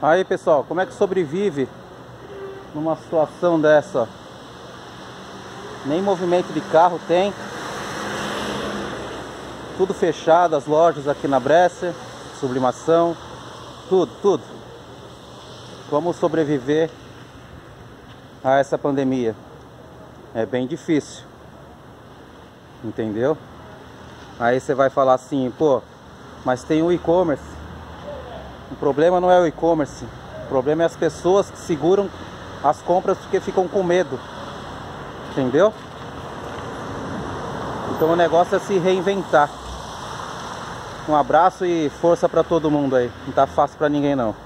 Aí pessoal, como é que sobrevive numa situação dessa? Ó? Nem movimento de carro tem. Tudo fechado, as lojas aqui na Bresser, Sublimação, tudo. Como sobreviver a essa pandemia? É bem difícil, entendeu? Aí você vai falar assim, pô, mas tem o e-commerce. O problema não é o e-commerce, o problema é as pessoas que seguram as compras porque ficam com medo, entendeu? Então o negócio é se reinventar. Um abraço e força pra todo mundo aí. Não tá fácil pra ninguém não.